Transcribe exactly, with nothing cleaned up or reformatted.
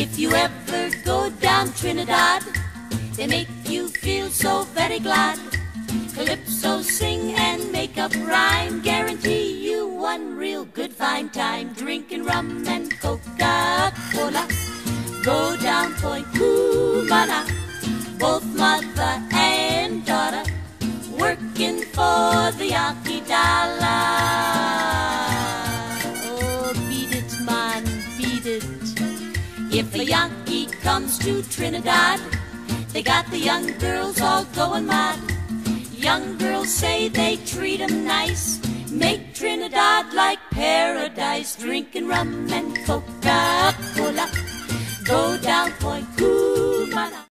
If you ever go down Trinidad, they make you feel so very glad. Calypso sing and make up rhyme, guarantee you one real good fine time. Drinking rum and Coca-Cola, go down Point Cumana, both mother and daughter, working for the Yankee dollar. Oh, beat it, man, beat it. If a Yankee comes to Trinidad, they got the young girls all going mad. Young girls say they treat 'em nice, make Trinidad like paradise. Drinking rum and Coca-Cola, go down Point Cumana.